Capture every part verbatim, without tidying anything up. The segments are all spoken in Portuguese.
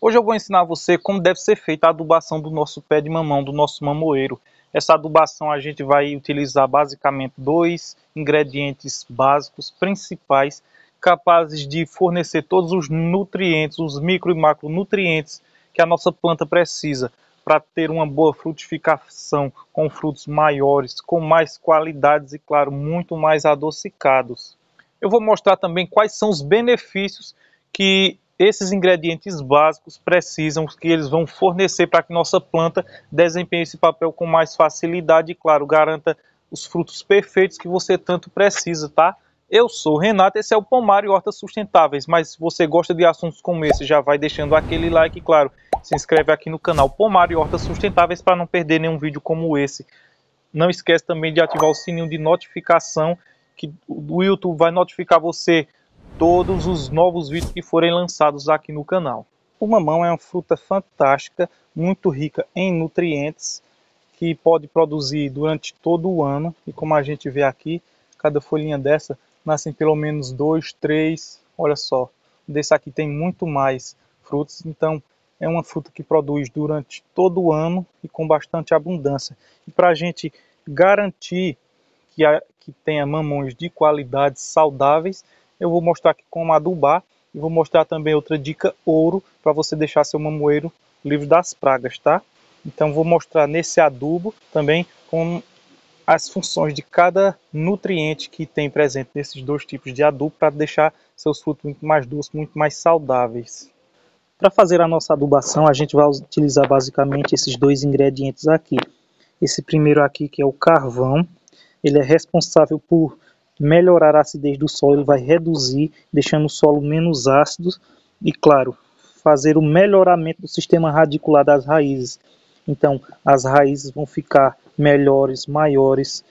Hoje eu vou ensinar você como deve ser feita a adubação do nosso pé de mamão, do nosso mamoeiro. Essa adubação a gente vai utilizar basicamente dois ingredientes básicos, principais, capazes de fornecer todos os nutrientes, os micro e macronutrientes que a nossa planta precisa para ter uma boa frutificação, com frutos maiores, com mais qualidades e, claro, muito mais adocicados. Eu vou mostrar também quais são os benefícios que esses ingredientes básicos precisam, que eles vão fornecer para que nossa planta desempenhe esse papel com mais facilidade e, claro, garanta os frutos perfeitos que você tanto precisa, tá? Eu sou o Renato, esse é o Pomar e Hortas Sustentáveis, mas se você gosta de assuntos como esse, já vai deixando aquele like e, claro, se inscreve aqui no canal Pomar e Hortas Sustentáveis para não perder nenhum vídeo como esse. Não esquece também de ativar o sininho de notificação, que o YouTube vai notificar você todos os novos vídeos que forem lançados aqui no canal. O mamão é uma fruta fantástica, muito rica em nutrientes, que pode produzir durante todo o ano. E como a gente vê aqui, cada folhinha dessa nascem pelo menos dois, três, olha só. Desse aqui tem muito mais frutos, então é uma fruta que produz durante todo o ano e com bastante abundância. E para a gente garantir que, a, que tenha mamões de qualidade saudáveis, eu vou mostrar aqui como adubar e vou mostrar também outra dica ouro para você deixar seu mamoeiro livre das pragas, tá? Então vou mostrar nesse adubo também com as funções de cada nutriente que tem presente nesses dois tipos de adubo para deixar seus frutos muito mais doces, muito mais saudáveis. Para fazer a nossa adubação, a gente vai utilizar basicamente esses dois ingredientes aqui. Esse primeiro aqui, que é o carvão, ele é responsável por melhorar a acidez do solo, ele vai reduzir, deixando o solo menos ácido e, claro, fazer o melhoramento do sistema radicular das raízes. Então, as raízes vão ficar melhores, maiores,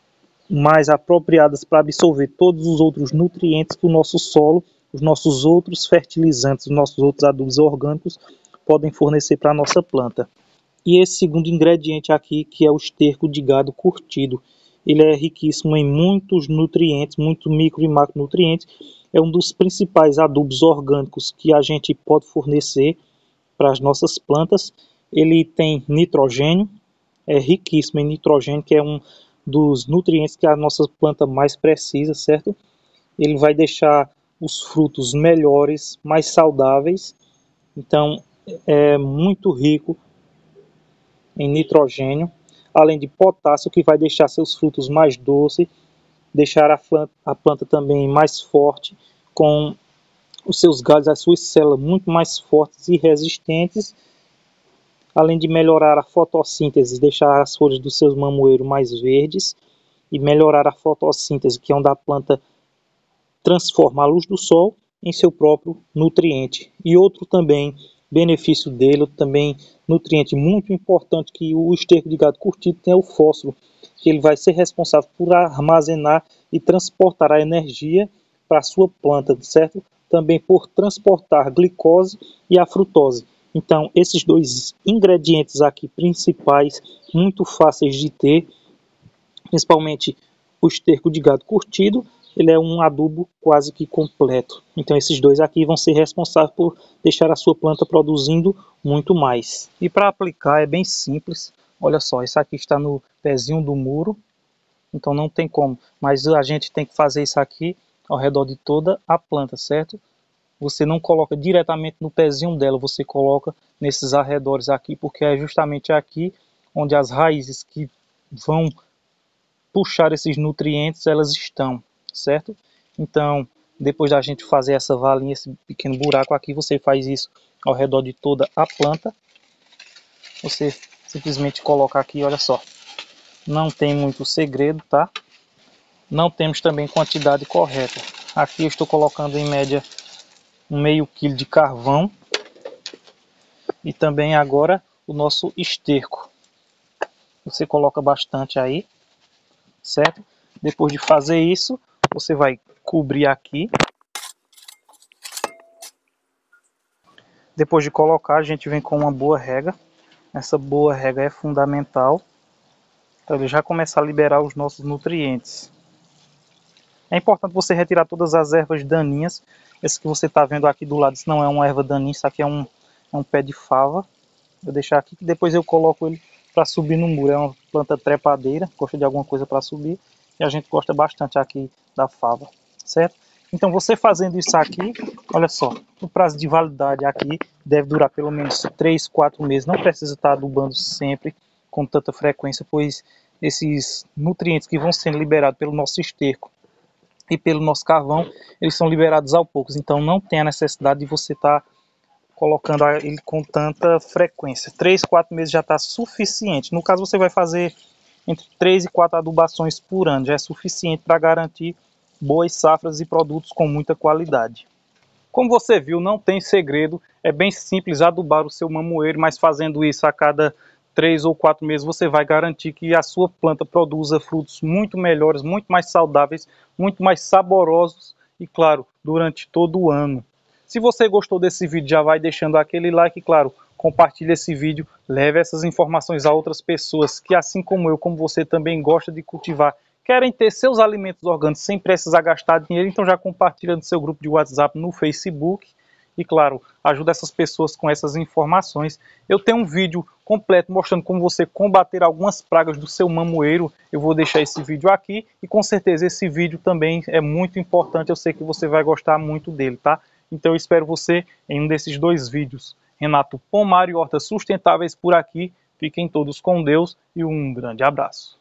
mais apropriadas para absorver todos os outros nutrientes que o nosso solo, os nossos outros fertilizantes, os nossos outros adubos orgânicos podem fornecer para a nossa planta. E esse segundo ingrediente aqui, que é o esterco de gado curtido, ele é riquíssimo em muitos nutrientes, muitos micro e macronutrientes. É um dos principais adubos orgânicos que a gente pode fornecer para as nossas plantas. Ele tem nitrogênio, é riquíssimo em nitrogênio, que é um dos nutrientes que a nossa planta mais precisa, certo? Ele vai deixar os frutos melhores, mais saudáveis. Então, é muito rico em nitrogênio, além de potássio, que vai deixar seus frutos mais doces, deixar a planta, a planta também mais forte, com os seus galhos, as suas células muito mais fortes e resistentes, além de melhorar a fotossíntese, deixar as folhas dos seus mamoeiros mais verdes e melhorar a fotossíntese, que é onde a planta transforma a luz do sol em seu próprio nutriente. E outro também benefício dele, também nutriente muito importante que o esterco de gado curtido tem, é o fósforo, que ele vai ser responsável por armazenar e transportar a energia para a sua planta, certo? Também por transportar a glicose e a frutose. Então, esses dois ingredientes aqui principais, muito fáceis de ter, principalmente o esterco de gado curtido, ele é um adubo quase que completo. Então esses dois aqui vão ser responsáveis por deixar a sua planta produzindo muito mais. E para aplicar é bem simples. Olha só, esse aqui está no pezinho do muro, então não tem como. Mas a gente tem que fazer isso aqui ao redor de toda a planta, certo? Você não coloca diretamente no pezinho dela, você coloca nesses arredores aqui, porque é justamente aqui onde as raízes que vão puxar esses nutrientes, elas estão, certo? Então, depois da gente fazer essa valinha, esse pequeno buraco aqui, você faz isso ao redor de toda a planta. Você simplesmente coloca aqui, olha só. Não tem muito segredo, tá? Não temos também quantidade correta. Aqui eu estou colocando em média um meio quilo de carvão. E também agora o nosso esterco. Você coloca bastante aí, certo? Depois de fazer isso, você vai cobrir aqui. Depois de colocar, a gente vem com uma boa rega. Essa boa rega é fundamental para ele já começar a liberar os nossos nutrientes. É importante você retirar todas as ervas daninhas. Esse que você está vendo aqui do lado, isso não é uma erva daninha, isso aqui é um, é um pé de fava. Vou deixar aqui que depois eu coloco ele para subir no muro. É uma planta trepadeira, gosta de alguma coisa para subir e a gente gosta bastante aqui da fava, certo? Então você fazendo isso aqui, olha só, o prazo de validade aqui deve durar pelo menos três, quatro meses. Não precisa estar adubando sempre com tanta frequência, pois esses nutrientes que vão sendo liberados pelo nosso esterco e pelo nosso carvão, eles são liberados aos poucos. Então não tem a necessidade de você estar colocando ele com tanta frequência. três, quatro meses já está suficiente. No caso, você vai fazer entre três e quatro adubações por ano. Já é suficiente para garantir boas safras e produtos com muita qualidade. Como você viu, não tem segredo. É bem simples adubar o seu mamoeiro, mas fazendo isso a cada três ou quatro meses, você vai garantir que a sua planta produza frutos muito melhores, muito mais saudáveis, muito mais saborosos e, claro, durante todo o ano. Se você gostou desse vídeo, já vai deixando aquele like, claro, compartilhe esse vídeo, leve essas informações a outras pessoas que, assim como eu, como você, também gosta de cultivar, querem ter seus alimentos orgânicos sem precisar gastar dinheiro, então já compartilha no seu grupo de WhatsApp, no Facebook e, claro, ajuda essas pessoas com essas informações. Eu tenho um vídeo completo mostrando como você combater algumas pragas do seu mamoeiro. Eu vou deixar esse vídeo aqui e com certeza esse vídeo também é muito importante. Eu sei que você vai gostar muito dele, tá? Então eu espero você em um desses dois vídeos. Renato Pomar e Hortas Sustentáveis por aqui. Fiquem todos com Deus e um grande abraço.